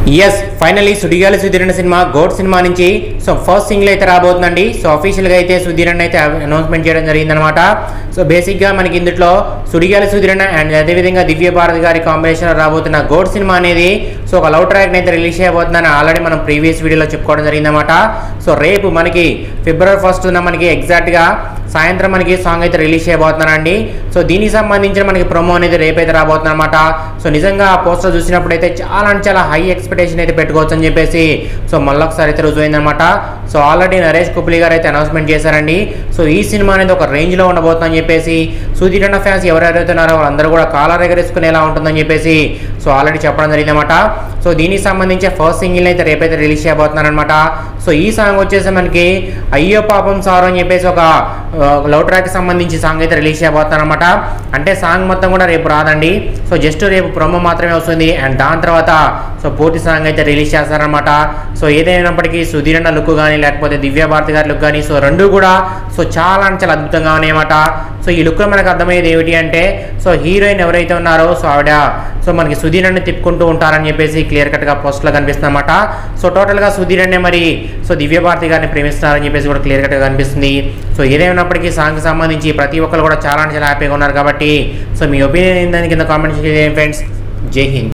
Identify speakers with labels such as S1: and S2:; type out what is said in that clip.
S1: Yes finally Sudigali సుధీరన్ cinema గోడ్ cinema నుంచి సో ఫస్ట్ సింగిల్ అయితే రాబోతుందండి. సో అఫీషియల్గా అయితే సుధీరన్ అయితే అనౌన్స్మెంట్ చేయడం జరిగిందనమాట. సో బేసిక్గా మనకి ఇందులో సుడిగాలి సుధీరన్ అండ్ అదేవిధంగా దివ్య భారతి గారి కాంబినేషన్ రాబోతున్న గోడ్ సినిమా అనేది సో ఒక లవ్ ట్రాక్ని అయితే రిలీజ్ చేయబోతుందని ఆల్రెడీ మనం ప్రీవియస్ వీడియోలో చెప్పుకోవడం జరిగిందన్నమాట. సో రేపు మనకి ఫిబ్రవరి 1 మనకి ఎగ్జాక్ట్గా సాయంత్రం మనకి సాంగ్ అయితే రిలీజ్ చేయబోతున్నానండి. సో దీనికి సంబంధించిన మనకి ప్రొమో అనేది రేపైతే రాబోతుంది అనమాట. సో నిజంగా ఆ పోస్టర్ చూసినప్పుడు అయితే చాలా హై ఎక్స్పెక్టేషన్ అయితే పెట్టుకోవచ్చు అని చెప్పేసి సో మళ్ళొకసారి అయితే రుజువైందనమాట. సో ఆల్రెడీ నరేష్ కుప్లీ గారు అయితే అనౌన్స్మెంట్ చేశారండి. సో ఈ సినిమా అనేది ఒక రేంజ్లో ఉండబోతుందని చెప్పేసి సుధీరన్న ఫ్యాన్స్ ఎవరెవరైతే ఉన్నారో వాళ్ళందరూ కూడా కాలర్ ఎగరేసుకునేలా ఉంటుందని చెప్పేసి సో ఆల్రెడీ చెప్పడం జరిగిందన్నమాట. సో దీనికి సంబంధించి ఫస్ట్ సింగిల్ అయితే రేపైతే రిలీజ్ చేయబోతున్నారనమాట. సో ఈ సాంగ్ వచ్చేసి మనకి అయ్యో పాపం సారు అని చెప్పేసి ఒక లవ్ ట్రాక్కి సంబంధించి సాంగ్ అయితే రిలీజ్ చేయబోతున్నారనమాట. అంటే సాంగ్ మొత్తం కూడా రేపు రాదండి. సో జస్ట్ రేపు ప్రొమో మాత్రమే వస్తుంది. అండ్ దాని తర్వాత సో పూర్తి సాంగ్ అయితే రిలీజ్ చేస్తారనమాట. సో ఏదైనప్పటికీ సుధీరన్న లుక్ కానీ లేకపోతే దివ్య భారతి గారి లుక్ కానీ సో రెండు కూడా సో చాలా అద్భుతంగా ఉన్నాయన్నమాట. సో ఈ లుక్లో మనకు అర్థమయ్యేది ఏమిటి అంటే సో హీరోయిన్ ఎవరైతే ఉన్నారో సో ఆవిడ సో మనకి సుధీరన్ని తిప్పుకుంటూ ఉంటారని చెప్పేసి క్లియర్ కట్గా పోస్ట్లో కనిపిస్తుంది అనమాట. సో టోటల్గా సుధీరన్నే మరి సో దివ్య భారతి గారిని ప్రేమిస్తున్నారని చెప్పేసి కూడా క్లియర్ కట్గా కనిపిస్తుంది. సో ఏదేమైనప్పటికీ సాంగ్కి సంబంధించి ప్రతి ఒక్కరు కూడా చాలా హ్యాపీగా ఉన్నారు కాబట్టి సో మీ ఒపీనియన్ ఏందని కింద కామెంట్ చేయండి ఫ్రెండ్స్. జై హింద్.